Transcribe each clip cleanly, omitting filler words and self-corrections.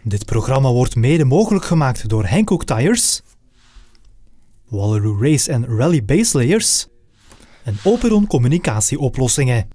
Dit programma wordt mede mogelijk gemaakt door Hankook Tires, Wallaroo Race en Rally Base Layers en Operon Communicatieoplossingen.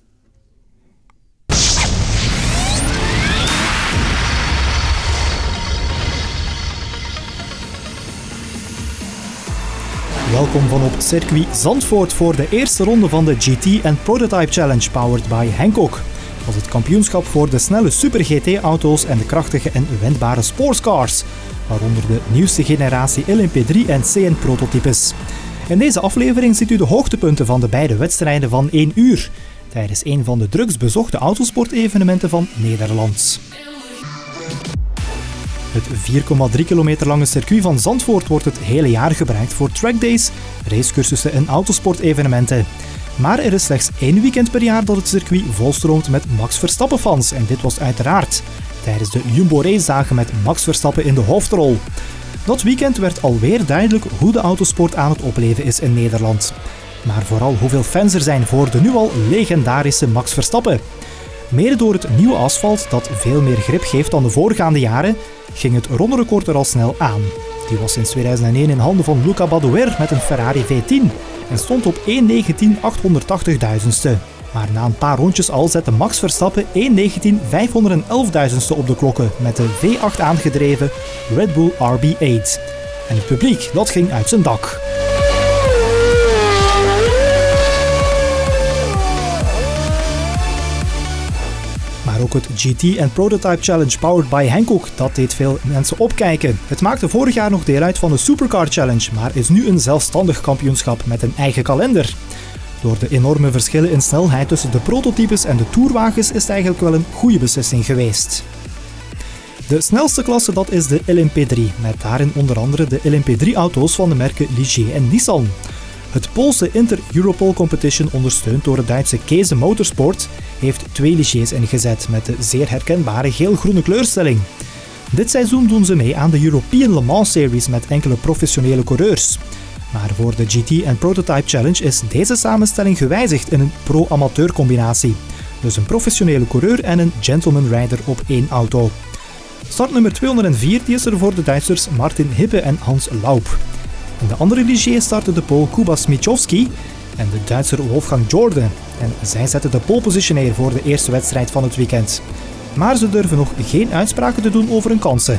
Welkom van op circuit Zandvoort voor de eerste ronde van de GT and Prototype Challenge powered by Hankook. Dat is het kampioenschap voor de snelle Super GT-auto's en de krachtige en wendbare sportscars, waaronder de nieuwste generatie LMP3 en CN-prototypes. In deze aflevering ziet u de hoogtepunten van de beide wedstrijden van 1 uur, tijdens een van de drukst bezochte autosportevenementen van Nederland. Het 4,3 kilometer lange circuit van Zandvoort wordt het hele jaar gebruikt voor trackdays, racecursussen en autosportevenementen. Maar er is slechts 1 weekend per jaar dat het circuit volstroomt met Max Verstappen-fans. En dit was uiteraard tijdens de Jumbo Racedagen met Max Verstappen in de hoofdrol. Dat weekend werd alweer duidelijk hoe de autosport aan het opleven is in Nederland. Maar vooral hoeveel fans er zijn voor de nu al legendarische Max Verstappen. Mede door het nieuwe asfalt, dat veel meer grip geeft dan de voorgaande jaren, ging het ronderecord er al snel aan. Die was sinds 2001 in handen van Luca Badoer met een Ferrari V10 en stond op 1.19.880.000ste. Maar na een paar rondjes al zette Max Verstappen 1.19.511.000ste op de klokken met de V8 aangedreven Red Bull RB8. En het publiek, dat ging uit zijn dak. Maar ook het GT and Prototype Challenge powered by Hankook, dat deed veel mensen opkijken. Het maakte vorig jaar nog deel uit van de Supercar Challenge, maar is nu een zelfstandig kampioenschap met een eigen kalender. Door de enorme verschillen in snelheid tussen de prototypes en de tourwagens is het eigenlijk wel een goede beslissing geweest. De snelste klasse, dat is de LMP3, met daarin onder andere de LMP3-auto's van de merken Ligier en Nissan. Het Poolse Inter-Europol Competition, ondersteund door het Duitse Keze Motorsport, heeft 2 Ligiers ingezet met de zeer herkenbare geel-groene kleurstelling. Dit seizoen doen ze mee aan de European Le Mans Series met enkele professionele coureurs. Maar voor de GT and Prototype Challenge is deze samenstelling gewijzigd in een pro-amateur combinatie. Dus een professionele coureur en een gentleman rider op 1 auto. Startnummer 204 die is er voor de Duitsers Martin Hippe en Hans Laub. In de andere Ligier startte de Pool Kuba Smichowski en de Duitser Wolfgang Jordan. En zij zetten de pole position neer voor de eerste wedstrijd van het weekend. Maar ze durven nog geen uitspraken te doen over hun kansen.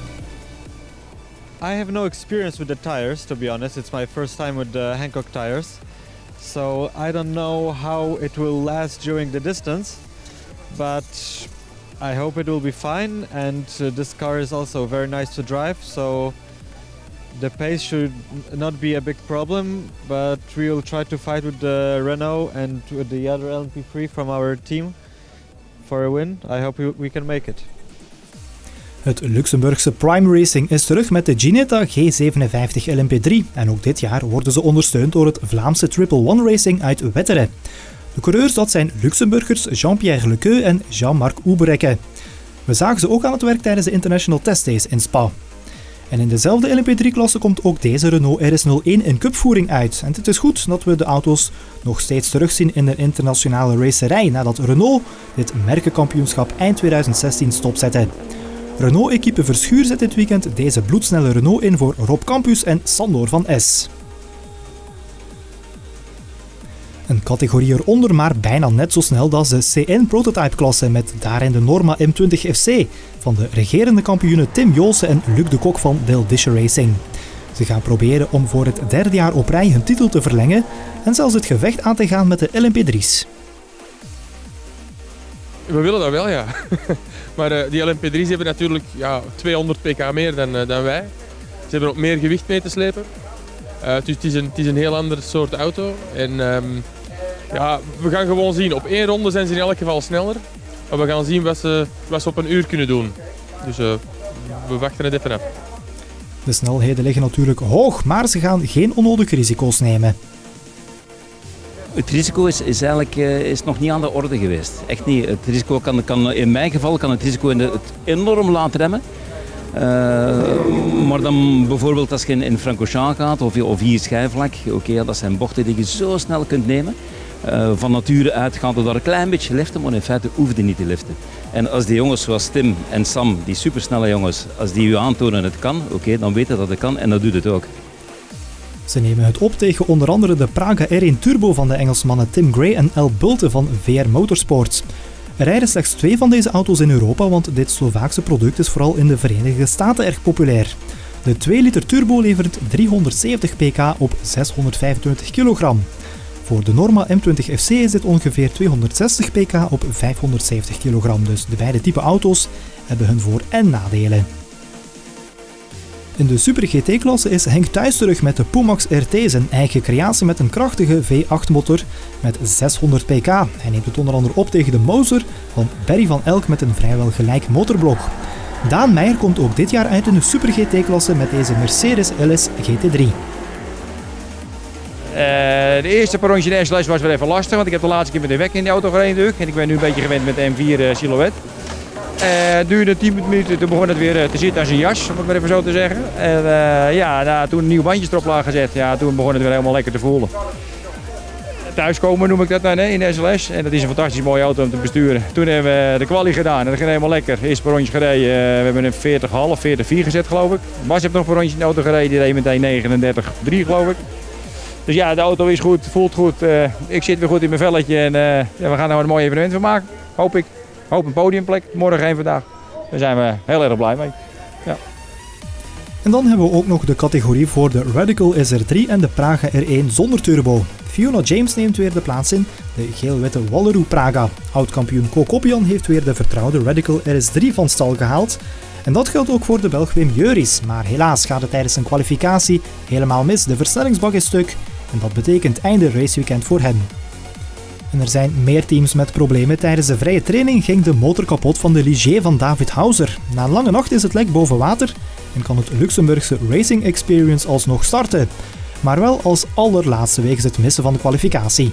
I have no experience with the tires, to be honest. It's my first time with the Hankook tires. So I don't know how it will last during the distance. But I hope it will be fine. And this car is also very nice to drive. So the pace should not be a big problem, but we will try to fight with the Renault and with the other LMP3 from our team for a win. I hope we can make it. Het Luxemburgse Prime Racing is terug met de Ginetta G57 LMP3 en ook dit jaar worden ze ondersteund door het Vlaamse Triple One Racing uit Wetteren. De coureurs, dat zijn Luxemburgers Jean-Pierre Lequeux en Jean-Marc Houberecke. We zagen ze ook aan het werk tijdens de International Test Days in Spa. En in dezelfde LMP3-klasse komt ook deze Renault RS01 in cupvoering uit. En het is goed dat we de auto's nog steeds terugzien in de internationale racerij nadat Renault dit merkenkampioenschap eind 2016 stopzette. Renault-equipe Verschuur zet dit weekend deze bloedsnelle Renault in voor Rob Campus en Sandor van S. Een categorie eronder, maar bijna net zo snel als de CN-prototype-klasse met daarin de Norma M20 FC van de regerende kampioenen Tim Joolse en Luc de Kok van Del Dische Racing. Ze gaan proberen om voor het 3e jaar op rij hun titel te verlengen en zelfs het gevecht aan te gaan met de LMP3's. We willen dat wel, ja. Maar die LMP3's hebben natuurlijk 200 pk meer dan wij. Ze hebben ook meer gewicht mee te slepen. Dus het is een heel ander soort auto. En we gaan gewoon zien. Op 1 ronde zijn ze in elk geval sneller. Maar we gaan zien wat ze op 1 uur kunnen doen. Dus we wachten het even af. De snelheden liggen natuurlijk hoog, maar ze gaan geen onnodige risico's nemen. Het risico is eigenlijk nog niet aan de orde geweest. Echt niet. Het risico kan in mijn geval kan het risico het enorm laten remmen. Maar dan bijvoorbeeld als je in Francorchamps gaat of hier Schijfvlak, dat zijn bochten die je zo snel kunt nemen. Van nature uit gaat het daar een klein beetje liften, maar in feite hoefde niet te liften. En als die jongens zoals Tim en Sam, die supersnelle jongens, als die u aantonen het kan, oké, dan weten dat het kan en dat doet het ook. Ze nemen het op tegen onder andere de Praga R1 Turbo van de Engelsmannen Tim Gray en Al Bulten van VR Motorsports. Er rijden slechts 2 van deze auto's in Europa, want dit Slovaakse product is vooral in de Verenigde Staten erg populair. De 2 liter turbo levert 370 pk op 625 kilogram. Voor de Norma M20 FC is dit ongeveer 260 pk op 570 kilogram, dus de beide type auto's hebben hun voor- en nadelen. In de Super GT-klasse is Henk Thuis terug met de Pumax RT, zijn eigen creatie met een krachtige V8-motor met 600 pk. Hij neemt het onder andere op tegen de Mauser van Barry van Elk met een vrijwel gelijk motorblok. Daan Meijer komt ook dit jaar uit in de Super GT-klasse met deze Mercedes LS GT3. De eerste paar rondjes in SLS was wel even lastig, want ik heb de laatste keer met de wek in de auto gereden en ik ben nu een beetje gewend met de M4 silhouet. Het duurde 10 minuten, toen begon het weer te zitten als een jas, om het maar even zo te zeggen. En toen nieuwe bandjes erop lagen gezet, toen begon het weer helemaal lekker te voelen. Thuiskomen noem ik dat dan in de SLS en dat is een fantastisch mooie auto om te besturen. Toen hebben we de quali gedaan en dat ging helemaal lekker. Eerst een rondje gereden, we hebben een 40,5, 40,4 gezet geloof ik. Bas heeft nog een rondje in de auto gereden, die reed meteen 39,3 geloof ik. Dus ja, de auto is goed, voelt goed. Ik zit weer goed in mijn velletje en we gaan er een mooi evenement van maken, hoop ik. Hoop een podiumplek, morgen en vandaag. Daar zijn we heel erg blij mee. Ja. En dan hebben we ook nog de categorie voor de Radical SR3 en de Praga R1 zonder turbo. Fiona James neemt weer de plaats in, de geel-witte Walleroo Praga. Oud-kampioen Ko Koppian heeft weer de vertrouwde Radical RS3 van stal gehaald. En dat geldt ook voor de Belg Wim Jeuris, maar helaas gaat het tijdens zijn kwalificatie helemaal mis. De versnellingsbak is stuk en dat betekent einde raceweekend voor hem. En er zijn meer teams met problemen. Tijdens de vrije training ging de motor kapot van de Ligier van David Hauser. Na een lange nacht is het lek boven water en kan het Luxemburgse Racing Experience alsnog starten. Maar wel als allerlaatste wegens het missen van de kwalificatie.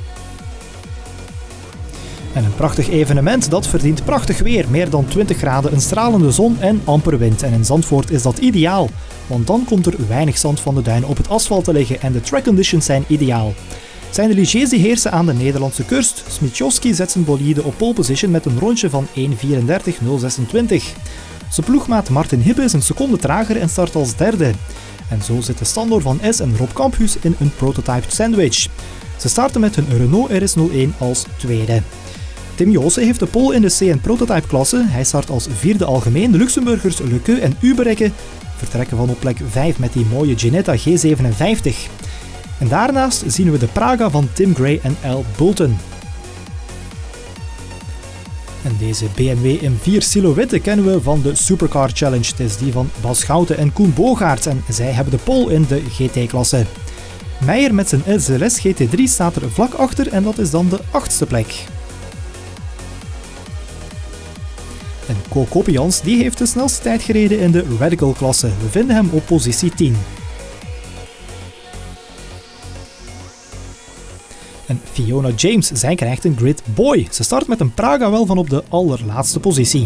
En een prachtig evenement, dat verdient prachtig weer. Meer dan 20 graden, een stralende zon en amper wind. En in Zandvoort is dat ideaal, want dan komt er weinig zand van de duinen op het asfalt te liggen en de track conditions zijn ideaal. Zijn de Ligiers die heersen aan de Nederlandse kust. Smichowski zet zijn bolide op pole position met een rondje van 1:34.026. Zijn ploegmaat Martin Hippe is een seconde trager en start als derde. En zo zitten Sandor van S en Rob Campus in een prototyped sandwich. Ze starten met hun Renault RS01 als tweede. Tim Joose heeft de pole in de CN prototype klasse. Hij start als vierde algemeen. De Luxemburgers Lequeux en Uberekke vertrekken van op plek 5 met die mooie Ginetta G57. En daarnaast zien we de Praga van Tim Gray en Al Bulten. En deze BMW M4 silhouette kennen we van de Supercar Challenge. Het is die van Bas Schouten en Koen Bogaerts en zij hebben de pole in de GT-klasse. Meijer met zijn SLS GT3 staat er vlak achter en dat is dan de 8e plek. En Ko Koppians die heeft de snelste tijd gereden in de Radical-klasse. We vinden hem op positie 10. En Fiona James, zij krijgt een Grid Boy. Ze start met een Praga wel van op de allerlaatste positie.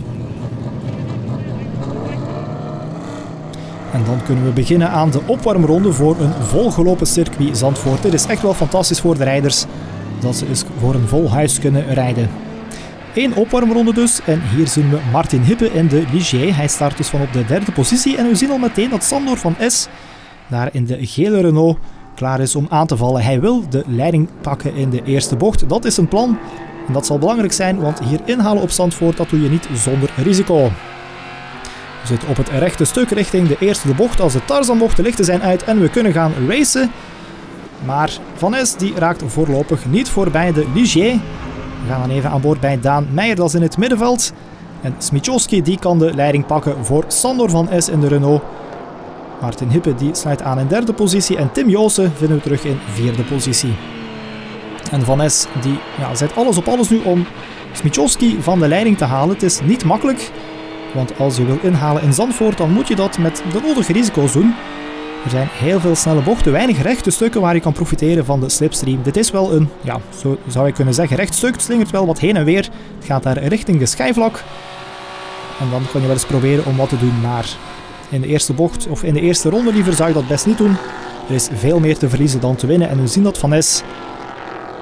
En dan kunnen we beginnen aan de opwarmronde voor een volgelopen circuit Zandvoort. Dit is echt wel fantastisch voor de rijders, dat ze eens voor een vol huis kunnen rijden. 1 opwarmronde dus, en hier zien we Martin Hippe in de Ligier. Hij start dus van op de 3e positie en we zien al meteen dat Sandor van S daar in de gele Renault klaar is om aan te vallen. Hij wil de leiding pakken in de eerste bocht. Dat is een plan en dat zal belangrijk zijn, want hier inhalen op Zandvoort, dat doe je niet zonder risico. We zitten op het rechte stuk richting de eerste bocht. Als de Tarzanbocht, de lichten zijn uit en we kunnen gaan racen. Maar Van S die raakt voorlopig niet voorbij de Ligier. We gaan dan even aan boord bij Daan Meijer, dat is in het middenveld. En Smichowski die kan de leiding pakken voor Sandor van S in de Renault. Martin Hippe die sluit aan in 3e positie en Tim Joose vinden we terug in 4e positie. En Van S die zet alles op alles nu om Smichowski van de leiding te halen. Het is niet makkelijk, want als je wil inhalen in Zandvoort dan moet je dat met de nodige risico's doen. Er zijn heel veel snelle bochten, weinig rechte stukken waar je kan profiteren van de slipstream. Dit is wel een, zo zou je kunnen zeggen, recht stuk. Het slingert wel wat heen en weer. Het gaat daar richting de schijfvlak. En dan kan je wel eens proberen om wat te doen, maar in de eerste bocht, of in de eerste ronde liever, zou je dat best niet doen. Er is veel meer te verliezen dan te winnen en we zien dat Van S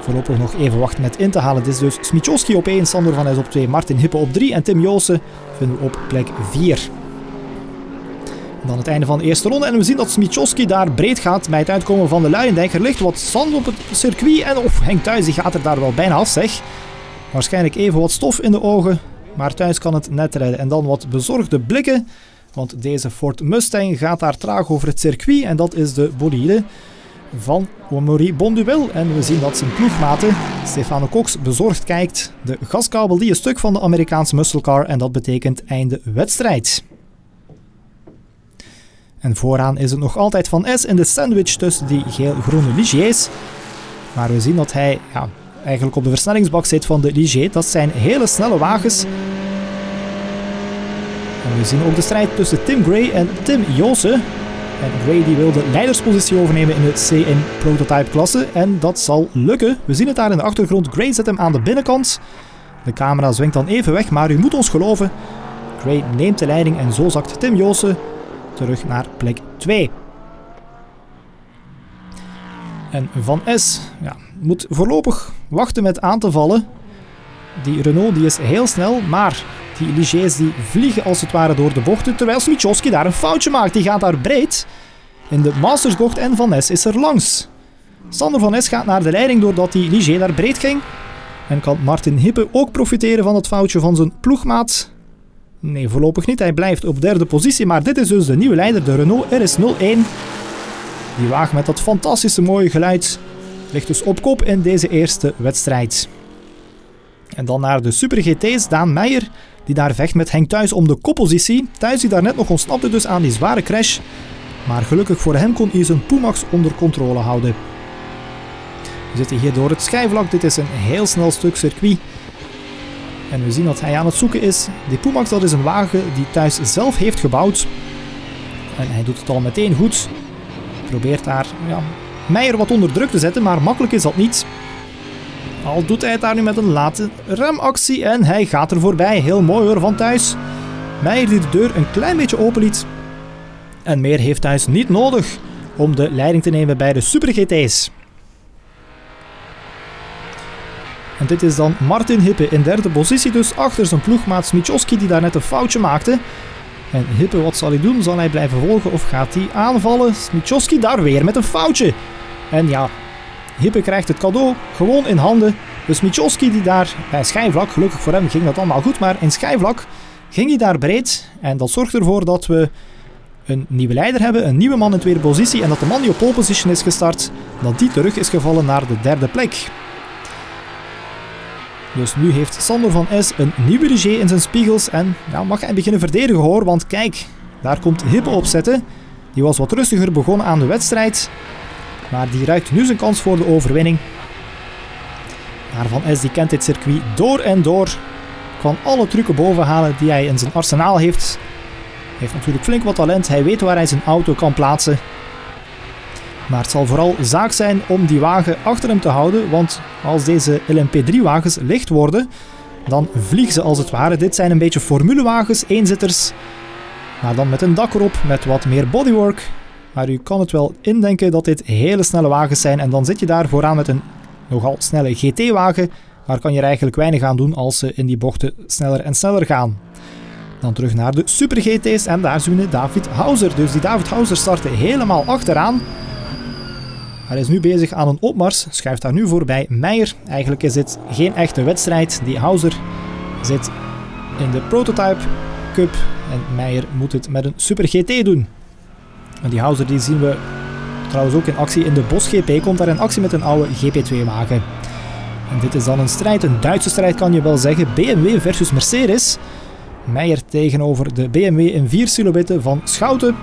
Voorlopig nog even wachten met in te halen. Dit is dus Smichowski op 1, Sandor van Es op 2, Martin Hippe op 3 en Tim Joosen vinden we op plek 4. Dan het einde van de eerste ronde en we zien dat Smichowski daar breed gaat bij het uitkomen van de Luijendijk. Er ligt wat zand op het circuit en Henk Thuys die gaat er daar wel bijna af, zeg. Waarschijnlijk even wat stof in de ogen, maar Thuys kan het net redden. En dan wat bezorgde blikken, want deze Ford Mustang gaat daar traag over het circuit en dat is de bolide van Amaury Bonduelle. En we zien dat zijn ploegmaat Stefano Cox bezorgd kijkt. De gaskabel die is stuk van de Amerikaanse muscle car en dat betekent einde wedstrijd. En vooraan is het nog altijd Van Es in de sandwich tussen die geel-groene Ligiers. Maar we zien dat hij eigenlijk op de versnellingsbak zit van de Ligier. Dat zijn hele snelle wagens. En we zien ook de strijd tussen Tim Gray en Tim Joosen. En Gray die wil de leiderspositie overnemen in de CN Prototype klasse. En dat zal lukken. We zien het daar in de achtergrond. Gray zet hem aan de binnenkant. De camera zwingt dan even weg, maar u moet ons geloven. Gray neemt de leiding en zo zakt Tim Joosen terug naar plek 2. En Van Es moet voorlopig wachten met aan te vallen. Die Renault die is heel snel, maar die Ligiers die vliegen als het ware door de bochten. Terwijl Smichowski daar een foutje maakt. Die gaat daar breed in de Mastersbocht en Van Es is er langs. Sander Van Es gaat naar de leiding doordat die Ligier daar breed ging. En kan Martin Hippe ook profiteren van het foutje van zijn ploegmaat? Nee, voorlopig niet. Hij blijft op derde positie. Maar dit is dus de nieuwe leider, de Renault RS01. Die wagen met dat fantastische mooie geluid ligt dus op kop in deze eerste wedstrijd. En dan naar de Super GT's, Daan Meijer, die daar vecht met Henk Thuys om de koppositie. Thuys die daar net nog ontsnapte dus aan die zware crash. Maar gelukkig voor hem kon hij zijn Pumax onder controle houden. We zitten hier door het schijfvlak. Dit is een heel snel stuk circuit. En we zien dat hij aan het zoeken is. Die Pumax dat is een wagen die Thuys zelf heeft gebouwd. En hij doet het al meteen goed. Probeert daar Meijer wat onder druk te zetten, maar makkelijk is dat niet. Al doet hij het daar nu met een late remactie en hij gaat er voorbij. Heel mooi hoor van Thuys. Meijer die de deur een klein beetje open liet. En meer heeft Thuys niet nodig om de leiding te nemen bij de Super GT's. En dit is dan Martin Hippe in derde positie, dus achter zijn ploegmaat Smichowski die daar net een foutje maakte. En Hippe, wat zal hij doen? Zal hij blijven volgen of gaat hij aanvallen? Smichowski daar weer met een foutje. En ja, Hippe krijgt het cadeau gewoon in handen. Dus Smichowski die daar bij schijfvlak, gelukkig voor hem ging dat allemaal goed, maar in schijfvlak ging hij daar breed. En dat zorgt ervoor dat we een nieuwe leider hebben, een nieuwe man in tweede positie. En dat de man die op pole position is gestart, dat die terug is gevallen naar de derde plek. Dus nu heeft Sander Van Es een nieuwe Ligier in zijn spiegels en mag hij beginnen verdedigen hoor, want kijk, daar komt Hippe op zetten. Die was wat rustiger begonnen aan de wedstrijd, maar die ruikt nu zijn kans voor de overwinning. Maar Van Es die kent dit circuit door en door, kan alle trucken bovenhalen die hij in zijn arsenaal heeft. Hij heeft natuurlijk flink wat talent, hij weet waar hij zijn auto kan plaatsen. Maar het zal vooral zaak zijn om die wagen achter hem te houden, want als deze LMP3-wagens licht worden, dan vliegen ze als het ware. Dit zijn een beetje formulewagens, eenzitters, maar dan met een dak erop, met wat meer bodywork. Maar u kan het wel indenken dat dit hele snelle wagens zijn en dan zit je daar vooraan met een nogal snelle GT-wagen, maar kan je er eigenlijk weinig aan doen als ze in die bochten sneller en sneller gaan. Dan terug naar de Super GT's en daar zien we David Hauser. Dus die David Hauser startte helemaal achteraan. Hij is nu bezig aan een opmars, schuift daar nu voorbij Meijer. Eigenlijk is dit geen echte wedstrijd. Die Hauser zit in de Prototype Cup en Meijer moet het met een Super GT doen. En die Hauser die zien we trouwens ook in actie in de Bosch GP. Komt daar in actie met een oude GP2-wagen. En dit is dan een strijd, een Duitse strijd kan je wel zeggen. BMW versus Mercedes. Meijer tegenover de BMW in 4 silhouetten van Schouten.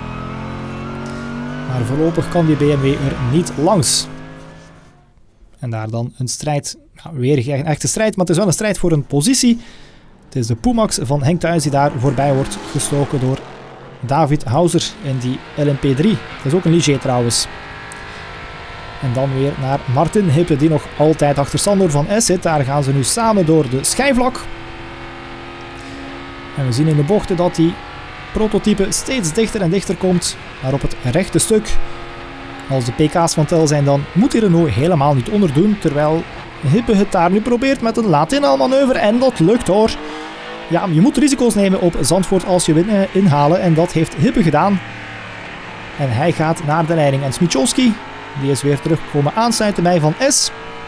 Maar voorlopig kan die BMW er niet langs. En daar dan een strijd, weer geen echte strijd, maar het is wel een strijd voor een positie. Het is de Pumax van Henk Thuys die daar voorbij wordt gestoken door David Hauser in die LMP3. Dat is ook een Ligier trouwens. En dan weer naar Martin Hippe die nog altijd achter Sander Van Es zit. Daar gaan ze nu samen door de schijfvlak. En we zien in de bochten dat die prototype steeds dichter en dichter komt. Maar op het rechte stuk Als de pk's van tel zijn, dan moet die Renault helemaal niet onderdoen, terwijl Hippe het daar nu probeert met een laat-inhaalmanoeuvre en dat lukt hoor. Ja, je moet risico's nemen op Zandvoort als je wint inhalen en dat heeft Hippe gedaan. En hij gaat naar de leiding en Smichowski, die is weer teruggekomen aansluiten bij Van Es.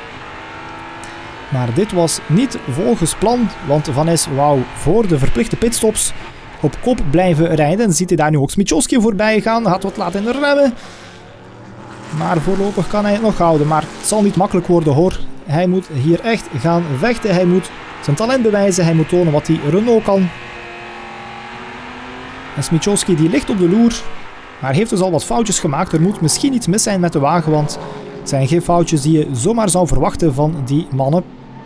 Maar dit was niet volgens plan, want Van Es wou voor de verplichte pitstops op kop blijven rijden. En ziet hij daar nu ook Smichowski voorbij gaan, gaat wat laat in de remmen. Maar voorlopig kan hij het nog houden, maar het zal niet makkelijk worden hoor. Hij moet hier echt gaan vechten, hij moet zijn talent bewijzen, hij moet tonen wat hij Renault kan. En Smichowski die ligt op de loer, maar heeft dus al wat foutjes gemaakt. Er moet misschien iets mis zijn met de wagen, want het zijn geen foutjes die je zomaar zou verwachten van die mannen.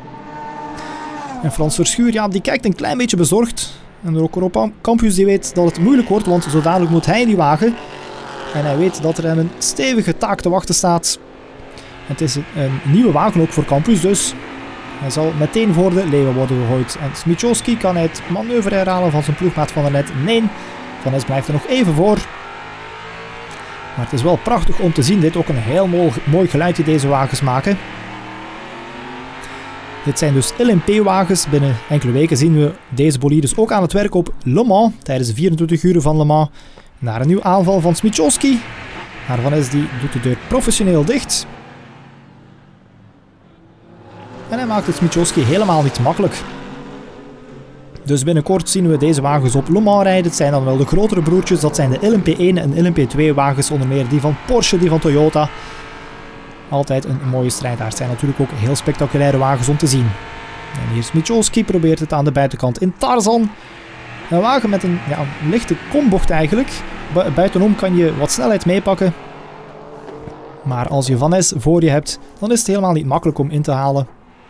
En Frans Verschuur, ja, die kijkt een klein beetje bezorgd. En ook Rob Campus die weet dat het moeilijk wordt, want zo dadelijk moet hij die wagen. En hij weet dat er hem een stevige taak te wachten staat. Het is een nieuwe wagen ook voor Campus, dus hij zal meteen voor de leeuwen worden gegooid. En Smichowski kan hij het manoeuvre herhalen van zijn ploegmaat Van der Net? Nee, Van Es blijft er nog even voor. Maar het is wel prachtig om te zien. Dit ook een heel mooi geluid die deze wagens maken. Dit zijn dus LMP-wagens. Binnen enkele weken zien we deze bolides ook aan het werk op Le Mans. Tijdens de 24 uur van Le Mans. Naar een nieuwe aanval van Smichowski. Maar Van Es die doet de deur professioneel dicht. En hij maakt het Smichowski helemaal niet makkelijk. Dus binnenkort zien we deze wagens op Le Mans rijden. Het zijn dan wel de grotere broertjes. Dat zijn de LMP1 en LMP2 wagens. Onder meer die van Porsche, die van Toyota. Altijd een mooie strijd. Het zijn natuurlijk ook heel spectaculaire wagens om te zien. En hier Smichowski probeert het aan de buitenkant in Tarzan. Een wagen met een lichte kombocht eigenlijk. Buitenom kan je wat snelheid meepakken. Maar als je Van Es voor je hebt, dan is het helemaal niet makkelijk om in te halen.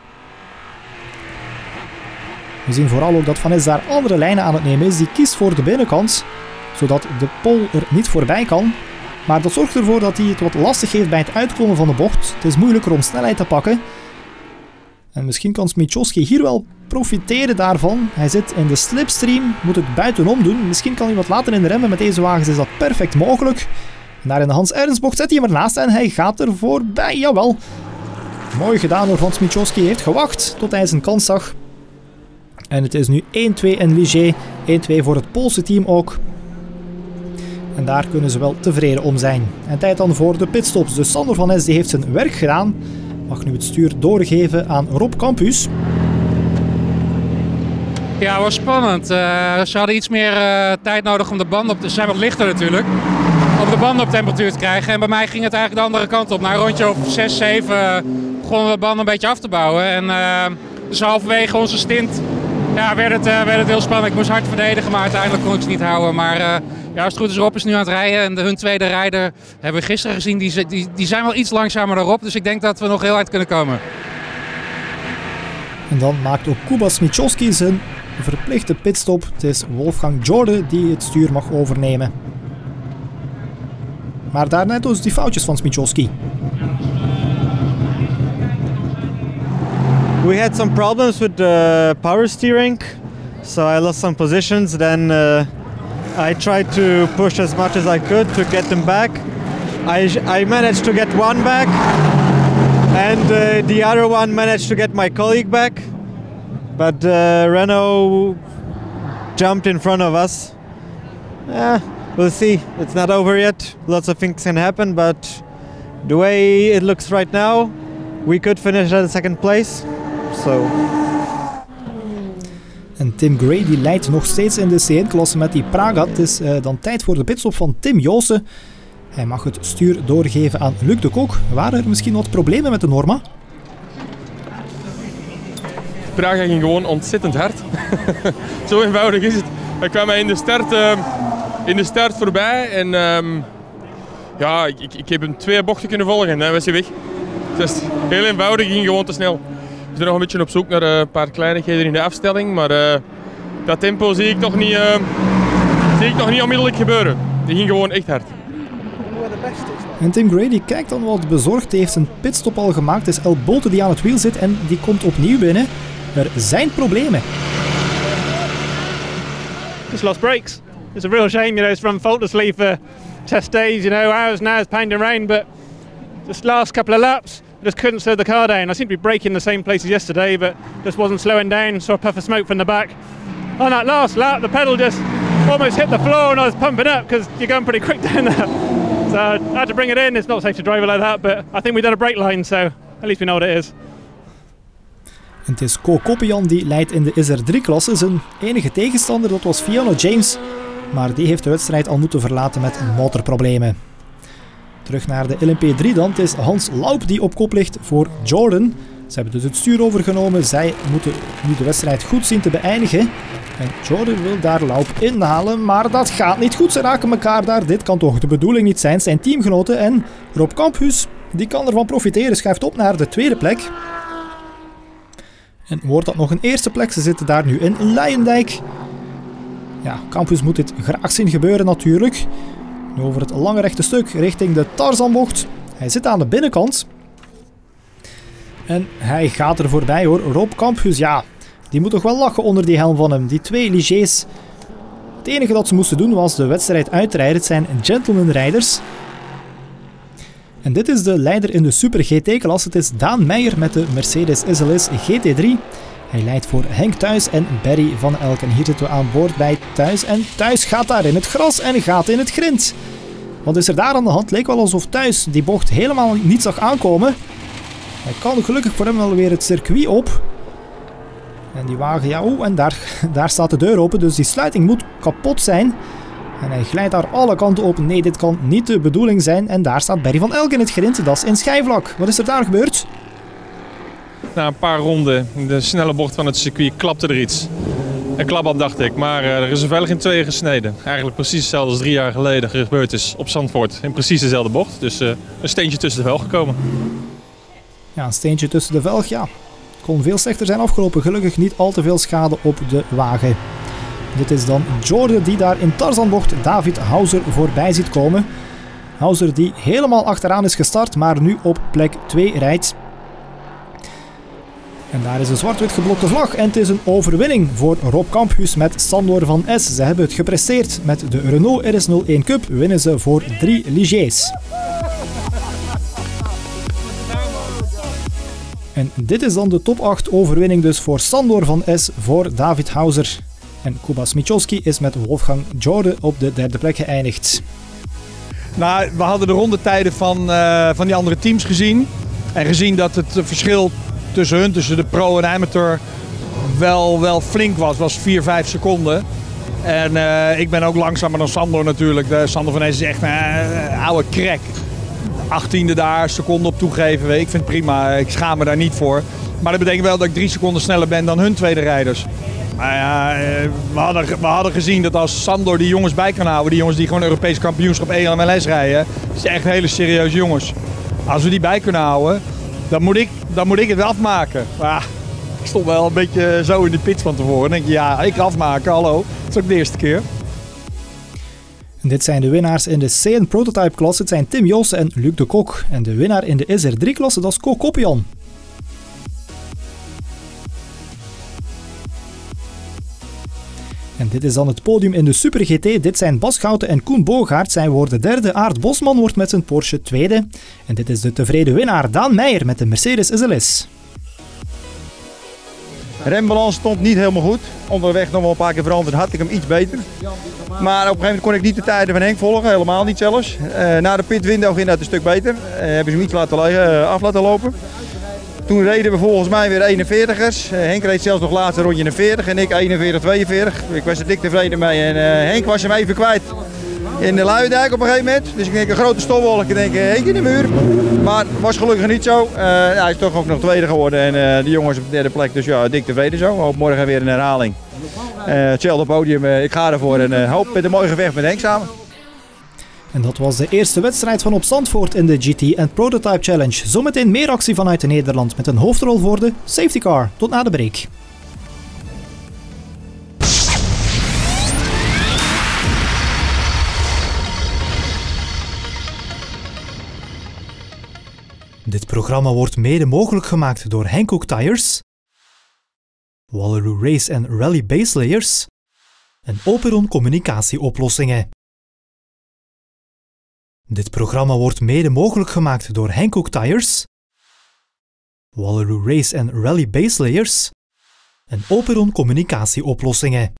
We zien vooral ook dat Van Es daar andere lijnen aan het nemen is. Die kiest voor de binnenkant, zodat de pol er niet voorbij kan. Maar dat zorgt ervoor dat hij het wat lastig heeft bij het uitkomen van de bocht. Het is moeilijker om snelheid te pakken. En misschien kan Smichowski hier wel profiteren daarvan. Hij zit in de slipstream, moet het buitenom doen. Misschien kan hij wat later in de remmen. Met deze wagens is dat perfect mogelijk. En daar in de Hans Ernstbocht zet hij hem ernaast en hij gaat er voorbij. Jawel. Mooi gedaan door Van Smichowski. Hij heeft gewacht tot hij zijn kans zag. En het is nu 1-2 in Ligier. 1-2 voor het Poolse team ook. En daar kunnen ze wel tevreden om zijn. En tijd dan voor de pitstops. Dus Sander Van Es die heeft zijn werk gedaan. Mag nu het stuur doorgeven aan Rob Campus. Ja, het was spannend. Ze hadden iets meer tijd nodig om de banden op te... Ze zijn wat lichter natuurlijk. Om de banden op temperatuur te krijgen. En bij mij ging het eigenlijk de andere kant op. Na een rondje of 6, 7 begonnen we de banden een beetje af te bouwen. En dus halverwege onze stint werd het heel spannend. Ik moest hard verdedigen, maar uiteindelijk kon ik ze niet houden. Maar als het goed is, Rob is nu aan het rijden. En hun tweede rijder hebben we gisteren gezien. Die zijn wel iets langzamer dan Rob. Dus ik denk dat we nog heel hard kunnen komen. En dan maakt ook Kuba Smichowski zijn verplichte pitstop. Het is Wolfgang Jorde die het stuur mag overnemen. Maar daarnet dus die foutjes van Smichowski. We had some problems with the power steering, so I lost some positions. Then I tried to push as much as I could to get them back. I managed to get one back, and the other one managed to get my colleague back. But Renault jumped in front of us. We'll see. It's not over yet. Lots of things can happen, but the way it looks right now, we could finish at the second place. So. En Tim Gray die leidt nog steeds in de C1-klasse met die Praga. Het is dan tijd voor de pitstop van Tim Joosten. Hij mag het stuur doorgeven aan Luc de Kok. Waren er misschien wat problemen met de Norma? Praga ging gewoon ontzettend hard. Zo eenvoudig is het. Hij kwam mij in de start voorbij en ik heb hem 2 bochten kunnen volgen en dan was hij weg. Dus heel eenvoudig, ging gewoon te snel. We zijn nog een beetje op zoek naar een paar kleinigheden in de afstelling, maar dat tempo zie ik nog niet onmiddellijk gebeuren. Die ging gewoon echt hard. En Tim Gray die kijkt dan wat bezorgd. Hij heeft zijn pitstop al gemaakt. Het is El Bolte die aan het wiel zit en die komt opnieuw binnen. Er zijn problemen. Just lost brakes. It's a real shame, it's run faultlessly for test days, you know, hours and hours pounding rain, but just last couple of laps, I just couldn't slow the car down. I seemed to be braking the same place as yesterday, but just wasn't slowing down. Saw a puff of smoke from the back. On that last lap, the pedal just almost hit the floor and I was pumping up because you're going pretty quick down there. So I had to bring it in. It's not safe to drive it like that, but I think we done a brake line, so at least we know what it is. En het is Ko Koppian die leidt in de SR3-klasse. Zijn enige tegenstander, dat was Fiona James, maar die heeft de wedstrijd al moeten verlaten met motorproblemen. Terug naar de LMP3 dan. Het is Hans Laup die op kop ligt voor Jordan. Ze hebben dus het stuur overgenomen. Zij moeten nu de wedstrijd goed zien te beëindigen. En Jordan wil daar Laup inhalen, maar dat gaat niet goed. Ze raken elkaar daar. Dit kan toch de bedoeling niet zijn. Zijn teamgenoten en Rob Campus, die kan ervan profiteren, schuift op naar de tweede plek. En wordt dat nog een eerste plek? Ze zitten daar nu in Luijendijk. Ja, Campus moet dit graag zien gebeuren natuurlijk. Nu over het lange rechte stuk richting de Tarzanbocht. Hij zit aan de binnenkant. En hij gaat er voorbij hoor. Rob Campus, ja, die moet toch wel lachen onder die helm van hem. Die twee Ligés. Het enige dat ze moesten doen was de wedstrijd uitrijden. Het zijn gentleman-rijders. En dit is de leider in de Super GT-klasse. Het is Daan Meijer met de Mercedes SLS GT3. Hij leidt voor Henk Thuis en Barry van Elk. En hier zitten we aan boord bij Thuis. En Thuis gaat daar in het gras en gaat in het grind. Wat is er daar aan de hand? Leek wel alsof Thuis die bocht helemaal niet zag aankomen. Hij kan gelukkig voor hem wel weer het circuit op. En die wagen, ja, en daar staat de deur open. Dus die sluiting moet kapot zijn. En hij glijdt daar alle kanten op. Nee, dit kan niet de bedoeling zijn. En daar staat Barry van Elk in het grind. Dat is in schijfvlak. Wat is er daar gebeurd? Na een paar ronden, de snelle bocht van het circuit, klapte er iets. Een klapband dacht ik, maar er is een velg in tweeën gesneden. Eigenlijk precies hetzelfde als 3 jaar geleden gebeurd is op Zandvoort. In precies dezelfde bocht, dus een steentje tussen de velg gekomen. Ja, een steentje tussen de velg, ja. Kon veel slechter zijn afgelopen. Gelukkig niet al te veel schade op de wagen. Dit is dan Jordan die daar in Tarzanbocht David Hauser voorbij ziet komen. Hauser die helemaal achteraan is gestart, maar nu op plek 2 rijdt. En daar is een zwart-wit geblokte vlag en het is een overwinning voor Rob Campus met Sandor van S. Ze hebben het gepresteerd. Met de Renault RS01 Cup winnen ze voor 3 Ligés. En dit is dan de top 8 overwinning dus voor Sandor van S voor David Hauser. En Kuba Smichowski is met Wolfgang Jordan op de 3e plek geëindigd. Nou, we hadden de rondetijden van die andere teams gezien. En gezien dat het verschil tussen de pro en amateur, wel flink was 4-5 seconden. En ik ben ook langzamer dan Sandor natuurlijk. Sandor van Es is echt een oude crack. 18e daar, seconde op toegeven. Ik vind het prima, ik schaam me daar niet voor. Maar dat betekent wel dat ik 3 seconden sneller ben dan hun tweede rijders. Maar ja, we hadden gezien dat als Sandor die jongens bij kan houden, die jongens die gewoon Europees kampioenschap ELMLS rijden, dat zijn echt hele serieuze jongens. Als we die bij kunnen houden, dan moet ik het wel afmaken. Maar ik stond wel een beetje zo in de pits van tevoren. Dan denk je, ja, ik afmaken, hallo. Dat is ook de eerste keer. En dit zijn de winnaars in de CN Prototype klasse. Het zijn Tim Joosten en Luc de Kok. En de winnaar in de SR3 klasse, dat is Ko Koppian. En dit is dan het podium in de Super GT. Dit zijn Bas Schouten en Koen Bogaert. Zij worden derde. Aart Bosman wordt met zijn Porsche tweede. En dit is de tevreden winnaar Daan Meijer met de Mercedes SLS. Rembalans stond niet helemaal goed. Onderweg nog wel een paar keer veranderd, had ik hem iets beter. Maar op een gegeven moment kon ik niet de tijden van Henk volgen, helemaal niet zelfs. Na de pitwindow ging dat een stuk beter. Hebben ze hem iets af laten lopen. Toen reden we volgens mij weer 41ers. Henk reed zelfs nog laatste rondje een 40 en ik 41-42. Ik was er dik tevreden mee en Henk was hem even kwijt in de Luijendijk op een gegeven moment. Dus ik denk een grote stofwolk, ik denk Henk in de muur. Maar het was gelukkig niet zo. Hij is toch ook nog tweede geworden en die jongens op de derde plek. Dus ja, dik tevreden zo. Hoop morgen weer een herhaling. Hetzelfde podium, ik ga ervoor en hoop met een mooi gevecht met Henk samen. En dat was de eerste wedstrijd van op Zandvoort in de GT and Prototype Challenge. Zometeen meer actie vanuit Nederland met een hoofdrol voor de safety car. Tot na de break. Dit programma wordt mede mogelijk gemaakt door Hankook Tires, Wallaroo Race and Rally Base Layers en Operon Communicatieoplossingen. Dit programma wordt mede mogelijk gemaakt door Hankook Tires, Wallaroo Race en Rally Base Layers en Operon Communicatieoplossingen.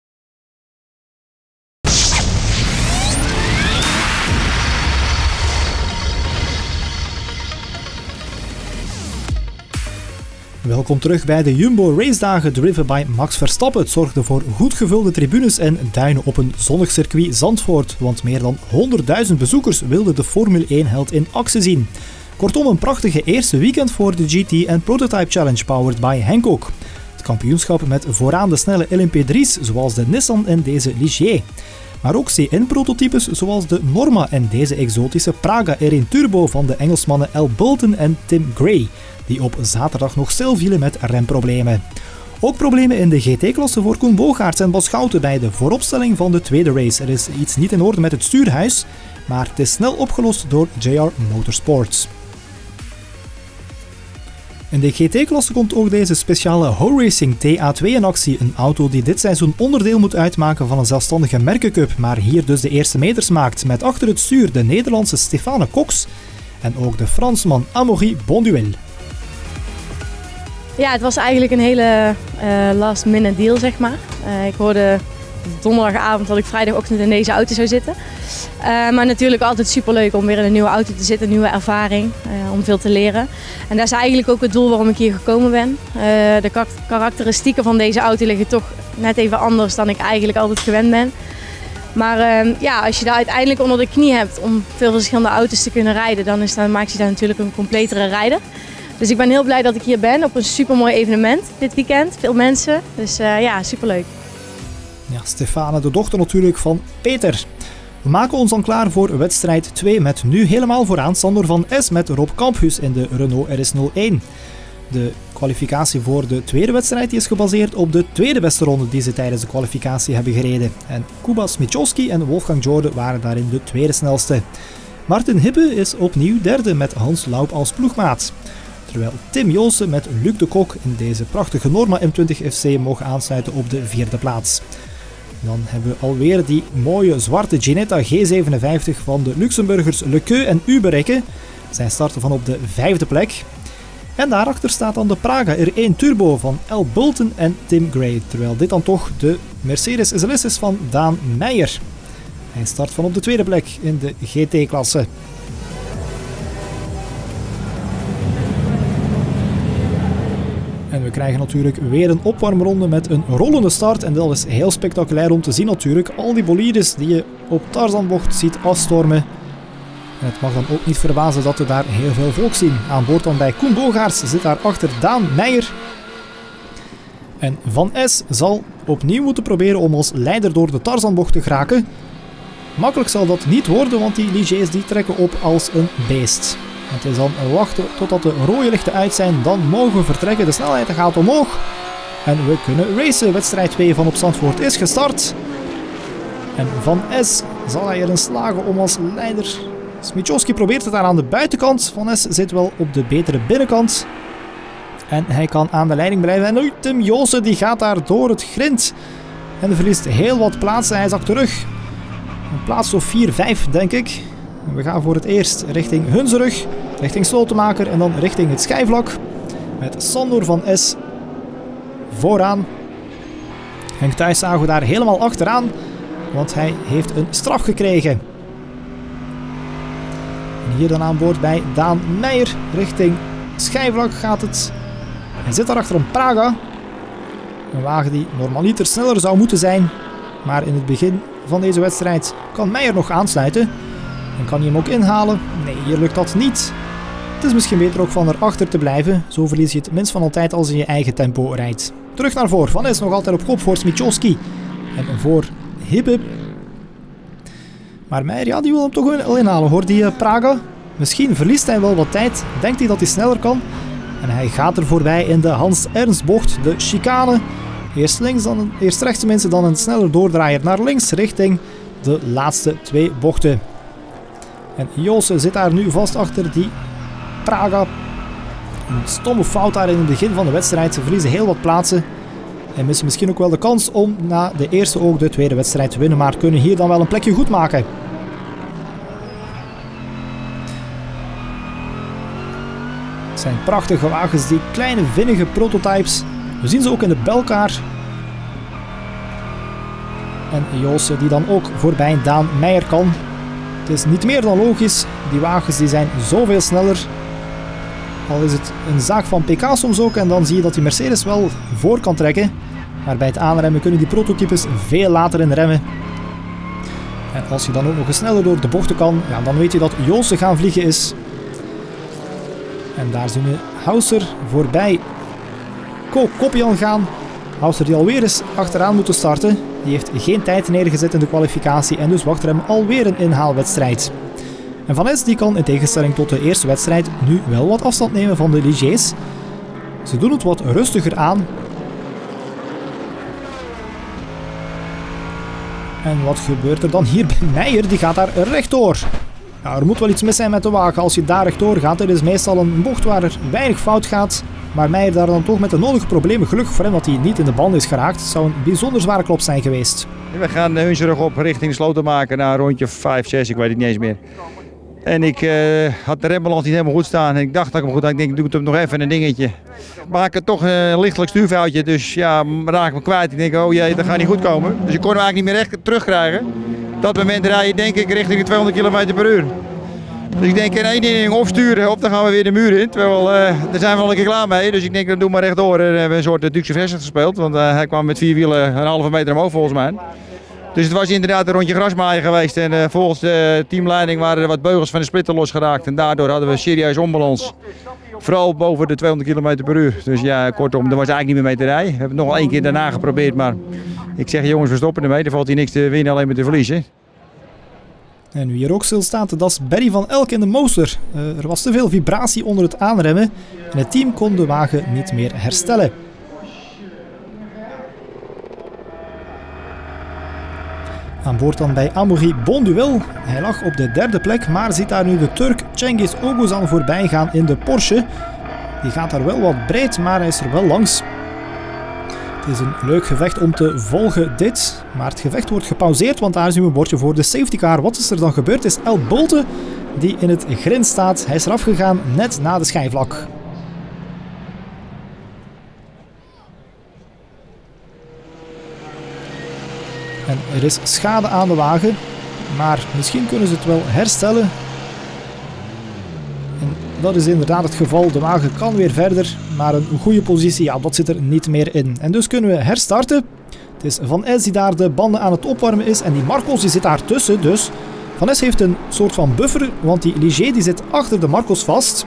Welkom terug bij de Jumbo Race Dagen driven by Max Verstappen. Het zorgde voor goed gevulde tribunes en duinen op een zonnig circuit Zandvoort, want meer dan 100.000 bezoekers wilden de Formule 1-held in actie zien. Kortom, een prachtige eerste weekend voor de GT en Prototype Challenge powered by Hankook. Het kampioenschap met vooraan de snelle LMP3's zoals de Nissan en deze Ligier. Maar ook CN-prototypes zoals de Norma en deze exotische Praga R1 Turbo van de Engelsmannen Al Bolton en Tim Gray, die op zaterdag nog stil vielen met remproblemen. Ook problemen in de GT-klasse voor Koen Boogaerts en Bas Schouten bij de vooropstelling van de tweede race. Er is iets niet in orde met het stuurhuis, maar het is snel opgelost door JR Motorsports. In de GT-klasse komt ook deze speciale Ho Racing TA2 in actie, een auto die dit seizoen onderdeel moet uitmaken van een zelfstandige merkencup, maar hier dus de eerste meters maakt, met achter het stuur de Nederlandse Stefane Cox en ook de Fransman Amaury Bonduel. Ja, het was eigenlijk een hele last minute deal, zeg maar. Ik hoorde donderdagavond dat ik vrijdagochtend in deze auto zou zitten. Maar natuurlijk altijd superleuk om weer in een nieuwe auto te zitten, een nieuwe ervaring, om veel te leren. En dat is eigenlijk ook het doel waarom ik hier gekomen ben. De karakteristieken van deze auto liggen toch net even anders dan ik eigenlijk altijd gewend ben. Maar ja, als je daar uiteindelijk onder de knie hebt om veel verschillende auto's te kunnen rijden, dan maakt je daar natuurlijk een completere rijder. Dus ik ben heel blij dat ik hier ben op een supermooi evenement dit weekend. Veel mensen, dus ja, superleuk. Ja, Stefane, de dochter natuurlijk van Peter. We maken ons dan klaar voor wedstrijd 2 met nu helemaal vooraan Sander van S met Rob Campus in de Renault RS01. De kwalificatie voor de tweede wedstrijd is gebaseerd op de tweede beste ronde die ze tijdens de kwalificatie hebben gereden. En Kuba Smichowski en Wolfgang Jorde waren daarin de tweede snelste. Martin Hibbe is opnieuw derde met Hans Laup als ploegmaat. Terwijl Tim Joosen met Luc de Kok in deze prachtige Norma M20 FC mocht aansluiten op de vierde plaats. Dan hebben we alweer die mooie zwarte Ginetta G57 van de Luxemburgers Lequeux en Uberekke. Zij starten van op de vijfde plek. En daarachter staat dan de Praga R1 Turbo van Al Bolton en Tim Gray. Terwijl dit dan toch de Mercedes SLS is van Daan Meijer. Hij start van op de tweede plek in de GT-klasse. En we krijgen natuurlijk weer een opwarmronde met een rollende start. En dat is heel spectaculair om te zien natuurlijk. Al die bolides die je op Tarzanbocht ziet afstormen. En het mag dan ook niet verbazen dat we daar heel veel volk zien. Aan boord dan bij Koen Boogaerts zit daar achter Daan Meijer. En Van S zal opnieuw moeten proberen om als leider door de Tarzanbocht te geraken. Makkelijk zal dat niet worden, want die Ligiers die trekken op als een beest. Het is dan wachten totdat de rode lichten uit zijn, dan mogen we vertrekken. De snelheid gaat omhoog en we kunnen racen. Wedstrijd 2 van op Zandvoort is gestart. En Van S zal hij erin slagen om als leider. Smichowski probeert het daar aan de buitenkant. Van S zit wel op de betere binnenkant. En hij kan aan de leiding blijven. En nu Tim Joosen die gaat daar door het grind. En verliest heel wat plaatsen. Hij zakt terug. Een plaats of 4-5 denk ik. We gaan voor het eerst richting Hunsrug, richting Slotenmaker en dan richting het schijfvlak. Met Sandor van S vooraan. Henk Thijs zagen we daar helemaal achteraan, want hij heeft een straf gekregen. En hier dan aan boord bij Daan Meijer, richting schijfvlak gaat het. Hij zit daarachter een Praga. Een wagen die normaliter sneller zou moeten zijn, maar in het begin van deze wedstrijd kan Meijer nog aansluiten. En kan je hem ook inhalen? Nee, hier lukt dat niet. Het is misschien beter ook van erachter te blijven. Zo verlies je het minst van altijd als je in je eigen tempo rijdt. Terug naar voren. Van is nog altijd op kop voor Smichowski. En voor Hibbe. Maar Meijer, ja, die wil hem toch wel inhalen hoor. Die Praga. Misschien verliest hij wel wat tijd. Denkt hij dat hij sneller kan. En hij gaat er voorbij in de Hans Ernst bocht. De chicane. Eerst rechts tenminste, dan een sneller doordraaier naar links. Richting de laatste twee bochten. En Joosen zit daar nu vast achter die Praga. Een stomme fout daar in het begin van de wedstrijd. Ze verliezen heel wat plaatsen. En missen misschien ook wel de kans om na de eerste ook de tweede wedstrijd te winnen. Maar kunnen hier dan wel een plekje goed maken. Het zijn prachtige wagens, die kleine vinnige prototypes. We zien ze ook in de belkaar. En Josse die dan ook voorbij Daan Meijer kan. Het is niet meer dan logisch, die wagens die zijn zoveel sneller. Al is het een zaak van pk soms ook en dan zie je dat die Mercedes wel voor kan trekken. Maar bij het aanremmen kunnen die prototypes veel later in remmen. En als je dan ook nog eens sneller door de bochten kan, ja, dan weet je dat Josse gaan vliegen is. En daar zien we Hauser voorbij Koppian gaan. Hauser die alweer eens achteraan moeten starten. Die heeft geen tijd neergezet in de kwalificatie en dus wacht er hem alweer een inhaalwedstrijd. En Van Es die kan in tegenstelling tot de eerste wedstrijd nu wel wat afstand nemen van de Ligiers. Ze doen het wat rustiger aan. En wat gebeurt er dan hier bij Meijer? Die gaat daar rechtdoor. Ja, er moet wel iets mis zijn met de wagen als je daar rechtdoor gaat. Dit is meestal een bocht waar er weinig fout gaat. Maar Meijer daar dan toch met de nodige problemen. Gelukkig voor hem dat hij niet in de band is geraakt. Het zou een bijzonder zware klop zijn geweest. We gaan Hunsrug op richting Slotenmaker naar een rondje 5, 6, ik weet het niet eens meer. En ik had de rembalans niet helemaal goed staan. En ik dacht dat ik hem goed had. Ik denk, doe het hem nog even een dingetje. Maak het toch een lichtelijk stuurfoutje. Dus ja, raak me kwijt. Ik denk, oh jee, dat gaat niet goed komen. Dus ik kon hem eigenlijk niet meer echt terugkrijgen. Op dat moment rij je denk ik richting de 200 km per uur. Dus ik denk in één ding of sturen, of dan gaan we weer de muur in. Terwijl, daar zijn we al een keer klaar mee. Dus ik denk, dan doe maar rechtdoor. En we hebben een soort Duitse versie gespeeld. Want hij kwam met 4 wielen een halve meter omhoog volgens mij. Dus het was inderdaad een rondje grasmaaien geweest. En volgens de teamleiding waren er wat beugels van de splitter losgeraakt. En daardoor hadden we serieus onbalans. Vooral boven de 200 km per uur. Dus ja, kortom, er was eigenlijk niet meer mee te rijden. We hebben het nog wel 1 keer daarna geprobeerd. Maar ik zeg, jongens, we stoppen ermee. Er valt hier niks te winnen, alleen maar te verliezen. En wie hier ook stil staat, dat is Barry van Elk in de Moser. Er was te veel vibratie onder het aanremmen. En het team kon de wagen niet meer herstellen. Aan boord dan bij Amaury Bonduel. Hij lag op de 3e plek, maar ziet daar nu de Turk Cengiz Oğuzhan voorbij gaan in de Porsche. Die gaat daar wel wat breed, maar hij is er wel langs. Het is een leuk gevecht om te volgen dit, maar het gevecht wordt gepauzeerd, want daar zien we een bordje voor de safety car. Wat is er dan gebeurd? Het is El Bolte die in het grind staat. Hij is eraf gegaan net na de schijfvlak. En er is schade aan de wagen, maar misschien kunnen ze het wel herstellen. En dat is inderdaad het geval. De wagen kan weer verder, maar een goede positie, ja, dat zit er niet meer in. En dus kunnen we herstarten. Het is Van Es die daar de banden aan het opwarmen is en die Marcos die zit daar tussen. Dus Van Es heeft een soort van buffer, want die Ligier die zit achter de Marcos vast.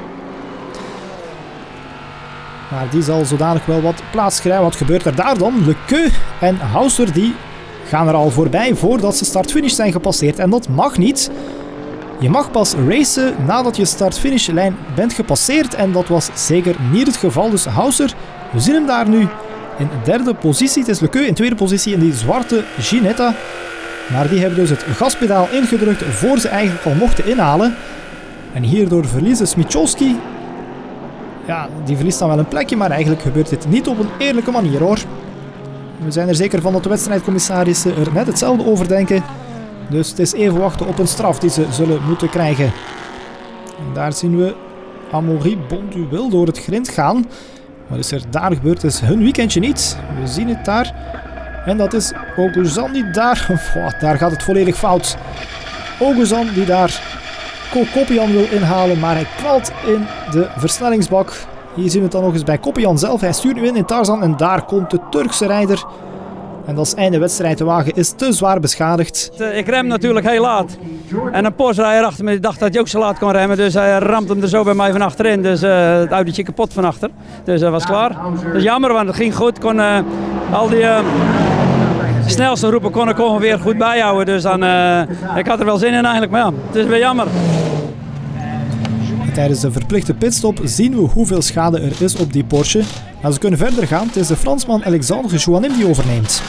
Maar die zal zodanig wel wat plaats krijgen. Wat gebeurt er daar dan? Lecaux en Hauser die gaan er al voorbij voordat ze start-finish zijn gepasseerd. En dat mag niet. Je mag pas racen nadat je start-finishlijn bent gepasseerd. En dat was zeker niet het geval. Dus Hauser, we zien hem daar nu in 3e positie. Het is Lecaux in 2e positie in die zwarte Ginetta. Maar die hebben dus het gaspedaal ingedrukt voor ze eigenlijk al mochten inhalen. En hierdoor verliezen Smichowski. Ja, die verliest dan wel een plekje, maar eigenlijk gebeurt dit niet op een eerlijke manier hoor. We zijn er zeker van dat de wedstrijdcommissarissen er net hetzelfde over denken. Dus het is even wachten op een straf die ze zullen moeten krijgen. En daar zien we Amaury Bonduel door het grind gaan. Wat is er daar gebeurd? Het is hun weekendje niet. We zien het daar. En dat is Oğuzhan die daar... daar gaat het volledig fout. Oğuzhan die daar Koppian wil inhalen, maar hij knalt in de versnellingsbak. Hier zien we het dan nog eens bij Koppian zelf. Hij stuurt nu in Tarzan en daar komt de Turkse rijder. En dat is einde wedstrijd. De wagen is te zwaar beschadigd. Ik rem natuurlijk heel laat. En een Porsche-rijder achter me dacht dat hij ook zo laat kon remmen. Dus hij ramt hem er zo bij mij van achterin. Dus het autootje kapot van achter. Dus dat was klaar. Dus jammer, want het ging goed. Kon al die snelste roepen kon ik ongeveer goed bijhouden. Dus dan, ik had er wel zin in eigenlijk. Maar ja, het is weer jammer. Tijdens de verplichte pitstop zien we hoeveel schade er is op die Porsche. Maar ze kunnen verder gaan. Het is de Fransman Alexandre Jouanim die overneemt.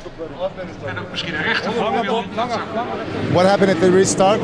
What happened at the restart?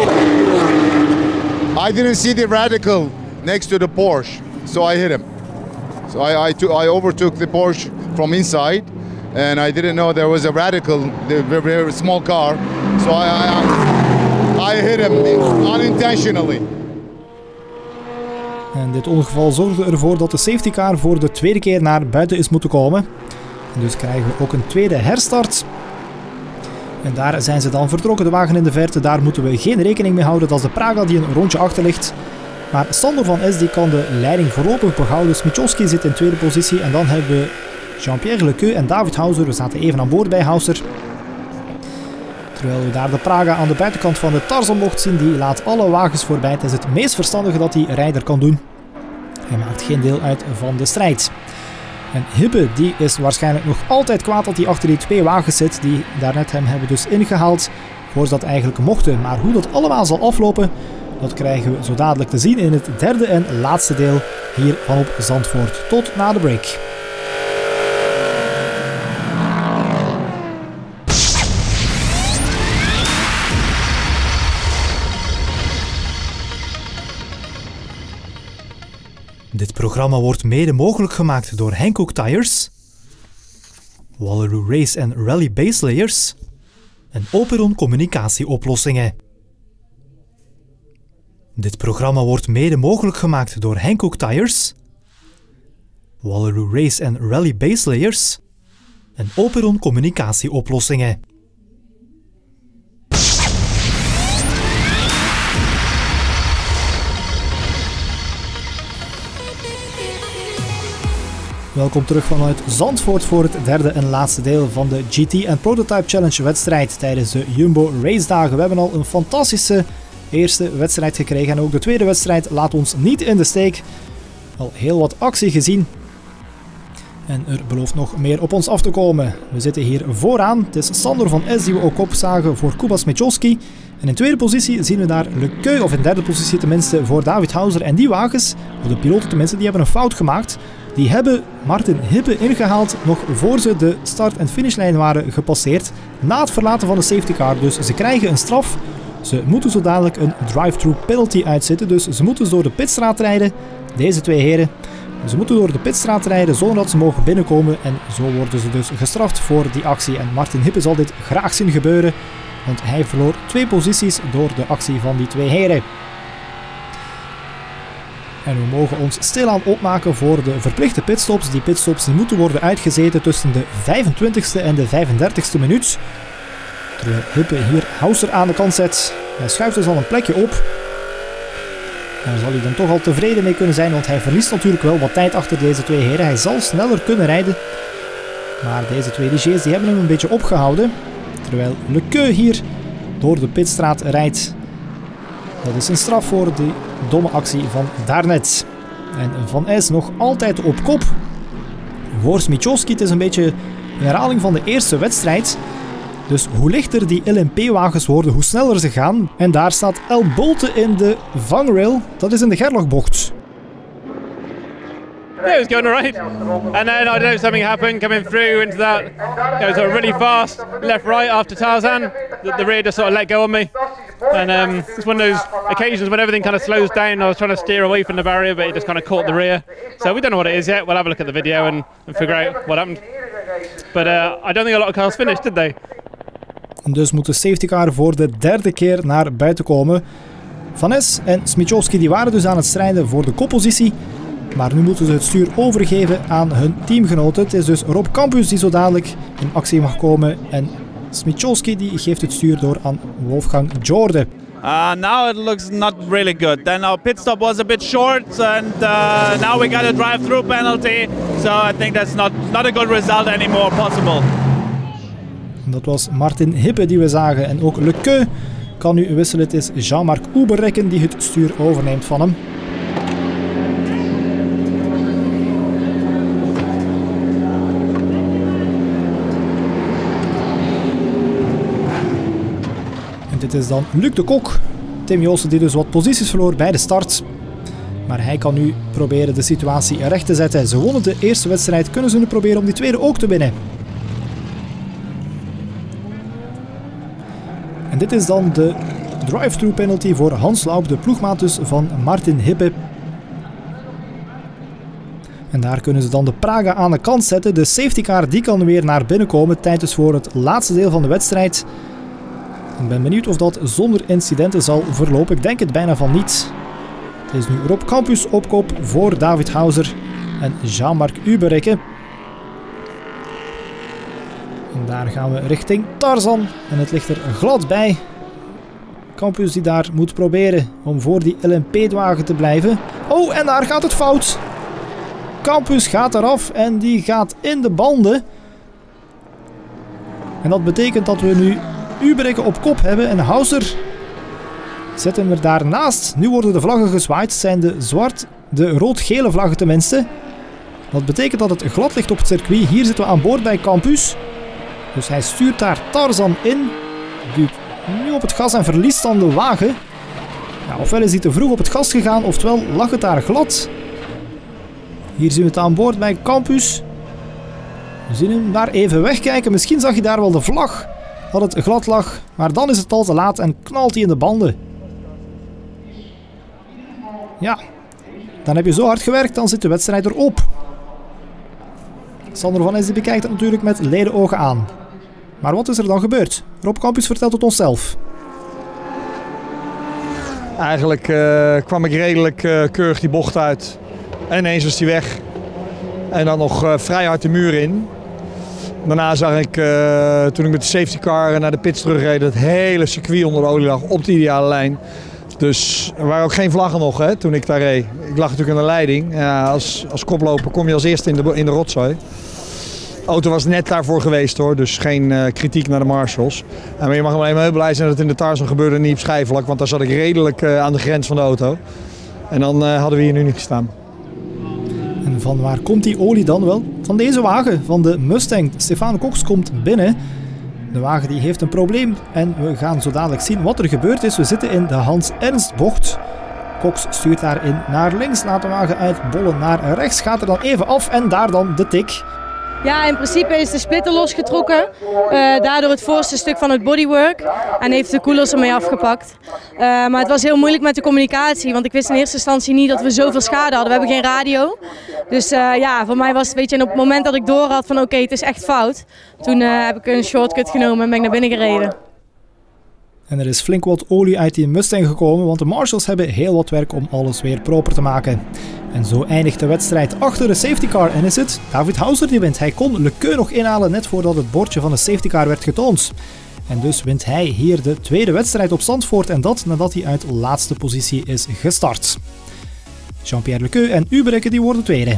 I didn't see the radical next to the Porsche, so I hit him. So I overtook the Porsche from inside, and I didn't know there was a radical, the very small car. So I hit him unintentionally. En dit ongeval zorgde ervoor dat de safety car voor de tweede keer naar buiten is moeten komen. En dus krijgen we ook een tweede herstart. En daar zijn ze dan vertrokken, de wagen in de verte. Daar moeten we geen rekening mee houden. Dat is de Praga die een rondje achter ligt. Maar Sander van Es die kan de leiding voorlopig behouden. Smichowski zit in tweede positie. En dan hebben we Jean-Pierre Lequeux en David Hauser. We zaten even aan boord bij Hauser. Terwijl we daar de Praga aan de buitenkant van de Tarzanbocht zien. Die laat alle wagens voorbij. Het is het meest verstandige dat die rijder kan doen. Hij maakt geen deel uit van de strijd. En Hibbe die is waarschijnlijk nog altijd kwaad dat hij achter die twee wagens zit. Die daarnet hem hebben dus ingehaald. Voor ze dat eigenlijk mochten. Maar hoe dat allemaal zal aflopen, dat krijgen we zo dadelijk te zien in het derde en laatste deel hier van op Zandvoort. Tot na de break. Dit programma wordt mede mogelijk gemaakt door Hankook Tires, Wallaroo Race & Rally Base Layers en Operon Communicatieoplossingen. Dit programma wordt mede mogelijk gemaakt door Hankook Tires, Wallaroo Race & Rally Base Layers en Operon Communicatieoplossingen. Welkom terug vanuit Zandvoort voor het derde en laatste deel van de GT and Prototype Challenge wedstrijd tijdens de Jumbo Race dagen. We hebben al een fantastische eerste wedstrijd gekregen en ook de tweede wedstrijd laat ons niet in de steek. Al heel wat actie gezien en er belooft nog meer op ons af te komen. We zitten hier vooraan. Het is Sander van Es die we ook opzagen voor Kuba Smichowski. En in tweede positie zien we daar Lequeux, of in derde positie tenminste, voor David Hauser. En die wagens, of de piloten tenminste, die hebben een fout gemaakt. Die hebben Martin Hibbe ingehaald nog voor ze de start- en finishlijn waren gepasseerd. Na het verlaten van de safety car. Dus ze krijgen een straf. Ze moeten zo dadelijk een drive-thru penalty uitzitten. Dus ze moeten door de pitstraat rijden. Deze twee heren. Ze moeten door de pitstraat rijden zonder dat ze mogen binnenkomen. En zo worden ze dus gestraft voor die actie. En Martin Hibbe zal dit graag zien gebeuren. Want hij verloor 2 posities door de actie van die twee heren. En we mogen ons stilaan opmaken voor de verplichte pitstops. Die pitstops die moeten worden uitgezeten tussen de 25e en de 35e minuut. Terwijl Hibbe hier Hauser aan de kant zet. Hij schuift dus al een plekje op. Daar zal hij dan toch al tevreden mee kunnen zijn, want hij verliest natuurlijk wel wat tijd achter deze twee heren. Hij zal sneller kunnen rijden. Maar deze twee DJ's die hebben hem een beetje opgehouden. Terwijl Lequeux hier door de pitstraat rijdt. Dat is een straf voor die domme actie van daarnet. En Van Es nog altijd op kop. Voor Smichowski, het is een beetje een herhaling van de eerste wedstrijd. Dus hoe lichter die LMP-wagens worden, hoe sneller ze gaan. En daar staat El Bolte in de vangrail. Dat is in de Gerlachbocht. Yeah, it was going alright. And then I don't know, something happened coming through into that. It was really fast, left, right after Tarzan. The rear just sort of let go on me. And it's one of those occasions when everything kind of slows down. I was trying to steer away from the barrier, but it just kind of caught the rear. So we don't know what it is yet. We'll have a look at the video and figure out what happened. But I don't think a lot of cars finished, did they? Dus moet de safety car voor de derde keer naar buiten komen. Van Es en Smichowski die waren dus aan het strijden voor de koppositie. Maar nu moeten ze het stuur overgeven aan hun teamgenoten. Het is dus Rob Campus die zo dadelijk in actie mag komen. En Smichowski die geeft het stuur door aan Wolfgang Jordan. Now it looks not really good. Then our pit stop was a bit short and now we got a drive-through penalty. So I think that's not a good result anymore possible. Dat was Martin Hibbe die we zagen. En ook Lequeux kan nu wisselen. Het is Jean-Marc Oeberrekken die het stuur overneemt van hem. En dit is dan Luc de Kok. Tim Joosten die dus wat posities verloor bij de start. Maar hij kan nu proberen de situatie recht te zetten. Ze wonnen de eerste wedstrijd. Kunnen ze nu proberen om die tweede ook te winnen? En dit is dan de drive-thru penalty voor Hans Laub, de ploegmaat dus van Martin Hibbe. En daar kunnen ze dan de Praga aan de kant zetten. De safety car die kan weer naar binnen komen. Tijd dus voor het laatste deel van de wedstrijd. Ik ben benieuwd of dat zonder incidenten zal verlopen. Ik denk het bijna van niet. Het is nu Rob Campus op kop voor David Hauser en Jean-Marc Ubereke. En daar gaan we richting Tarzan en het ligt er glad bij. Campus die daar moet proberen om voor die LMP-wagen te blijven. Oh, en daar gaat het fout. Campus gaat eraf en die gaat in de banden. En dat betekent dat we nu Ubereke op kop hebben en Hauser zet hem er daarnaast. Nu worden de vlaggen gezwaaid. Het zijn de rood-gele vlaggen tenminste. Dat betekent dat het glad ligt op het circuit. Hier zitten we aan boord bij Campus. Dus hij stuurt daar Tarzan in. Duwt nu op het gas en verliest dan de wagen. Ja, ofwel is hij te vroeg op het gas gegaan, oftewel lag het daar glad. Hier zien we het aan boord bij Campus. We zien hem daar even wegkijken. Misschien zag hij daar wel de vlag dat het glad lag. Maar dan is het al te laat en knalt hij in de banden. Ja, dan heb je zo hard gewerkt, dan zit de wedstrijd erop. Sander van Es bekijkt het natuurlijk met ledenogen aan. Maar wat is er dan gebeurd? Rob Campus vertelt het onszelf. Eigenlijk kwam ik redelijk keurig die bocht uit. En ineens was hij weg. En dan nog vrij hard de muur in. Daarna zag ik, toen ik met de safety car naar de pits terugreed, dat het hele circuit onder de olie lag op de ideale lijn. Dus er waren ook geen vlaggen nog hè, toen ik daar reed. Ik lag natuurlijk aan de leiding. Ja, als koploper kom je als eerste in de rotzooi. De auto was net daarvoor geweest hoor, dus geen kritiek naar de marshals. Maar je mag alleen maar heel blij zijn dat het in de Tarzan gebeurde en niet op schijfvlak, want daar zat ik redelijk aan de grens van de auto. En dan hadden we hier nu niet gestaan. En van waar komt die olie dan wel? Van deze wagen, van de Mustang. Stefan Cox komt binnen. De wagen die heeft een probleem en we gaan zo dadelijk zien wat er gebeurd is. We zitten in de Hans Ernst bocht. Cox stuurt daarin naar links, laat de wagen uitbollen naar rechts. Gaat er dan even af en daar dan de tik. Ja, in principe is de splitter losgetrokken. Daardoor het voorste stuk van het bodywork. En heeft de koelers ermee afgepakt. Maar het was heel moeilijk met de communicatie. Want ik wist in eerste instantie niet dat we zoveel schade hadden. We hebben geen radio. Dus ja, voor mij was het, weet je, en op het moment dat ik door had van oké, het is echt fout. Toen heb ik een shortcut genomen en ben ik naar binnen gereden. En er is flink wat olie uit die Mustang gekomen, want de marshals hebben heel wat werk om alles weer proper te maken. En zo eindigt de wedstrijd achter de safety car en is het David Hauser die wint. Hij kon Lecaux nog inhalen net voordat het bordje van de safety car werd getoond. En dus wint hij hier de tweede wedstrijd op Zandvoort en dat nadat hij uit laatste positie is gestart. Jean-Pierre Lecaux en Ubereke die worden tweede.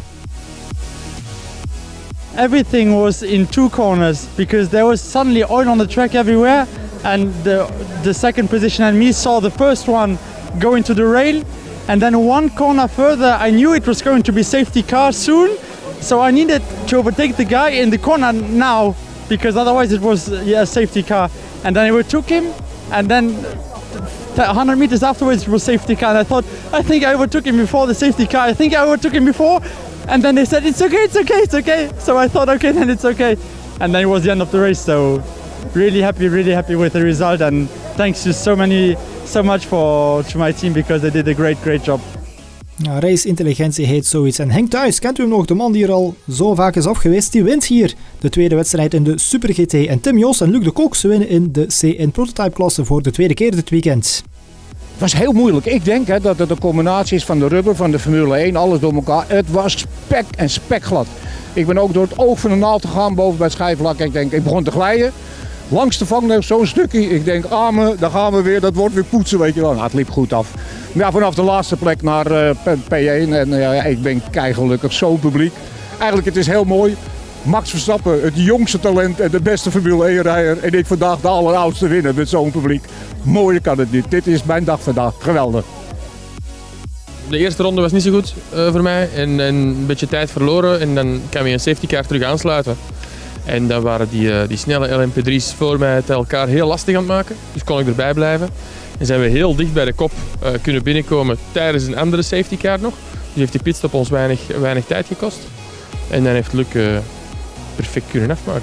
Everything was in two corners because there was suddenly oil on the track everywhere. And the second position and me saw the first one go into the rail, and then one corner further I knew it was going to be safety car soon, so I needed to overtake the guy in the corner now because otherwise it was a safety car. And then I overtook him, and then 100 meters afterwards it was safety car, and I think I overtook him before the safety car. I think I overtook him before, and then they said it's okay. So I thought okay, then it's okay, and then it was the end of the race. So really happy with the result, and thanks to so much to my team because they did a great job. Ja, race-intelligentie heet zoiets. En Henk Thuis, kent u hem nog? De man die er al zo vaak is af geweest, die wint hier de tweede wedstrijd in de Super GT. En Tim Jos en Luc de Cox winnen in de CN Prototype klasse voor de tweede keer dit weekend. Het was heel moeilijk. Ik denk dat het een combinatie is van de rubber, van de Formule 1, alles door elkaar. Het was spekglad. Ik ben ook door het oog van de naald gegaan boven bij het schijfvlak. Ik begon te glijden. Langs de vangrail zo'n stukje. Ik denk, amen, daar gaan we weer. Dat wordt weer poetsen, weet je wel. Nou, het liep goed af. Ja, vanaf de laatste plek naar P1. En ik ben keigelukkig. Zo'n publiek. Eigenlijk, het is heel mooi. Max Verstappen, het jongste talent en de beste Formule 1-rijder. En ik vandaag de alleroudste winnaar met zo'n publiek. Mooier kan het niet. Dit is mijn dag vandaag. Geweldig. De eerste ronde was niet zo goed voor mij. En een beetje tijd verloren. En dan kan je een safety car terug aansluiten. En dan waren die snelle LMP3's voor mij het elkaar heel lastig aan het maken. Dus kon ik erbij blijven. En zijn we heel dicht bij de kop kunnen binnenkomen tijdens een andere safety car nog. Dus heeft die pitstop ons weinig tijd gekost. En dan heeft Luc perfect kunnen afmaken.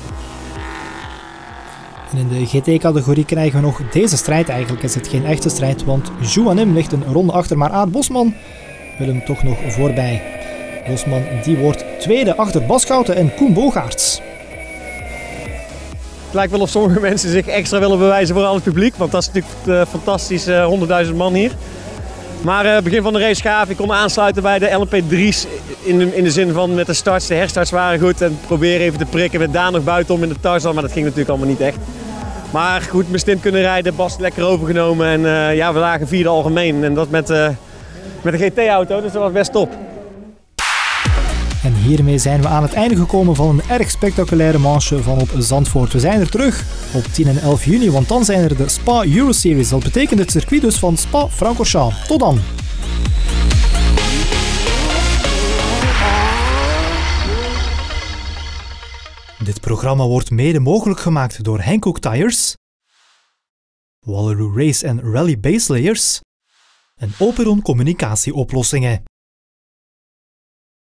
En in de GT-categorie krijgen we nog deze strijd. Eigenlijk is het geen echte strijd, want Joannim ligt een ronde achter, maar Aad Bosman wil hem toch nog voorbij. Bosman die wordt tweede achter Bas Schouten en Koen Bogaerts. Het lijkt wel of sommige mensen zich extra willen bewijzen voor al het publiek, want dat is natuurlijk fantastisch, 100.000 man hier. Maar begin van de race gaaf. Ik kon aansluiten bij de LMP3's in de zin van met de starts. De herstarts waren goed en proberen even te prikken met Daan nog buitenom in de Tarzan. Maar dat ging natuurlijk allemaal niet echt. Maar goed, mijn stint kunnen rijden, Bas lekker overgenomen en ja, we lagen vierde algemeen. En dat met een GT-auto, dus dat was best top. En hiermee zijn we aan het einde gekomen van een erg spectaculaire manche van op Zandvoort. We zijn er terug op 10 en 11 juni, want dan zijn er de Spa Euroseries. Dat betekent het circuit dus van Spa-Francorchamps. Tot dan! Dit programma wordt mede mogelijk gemaakt door Hankook Tires, Wallaroo Race en Rally Base Layers en Operon Communicatieoplossingen.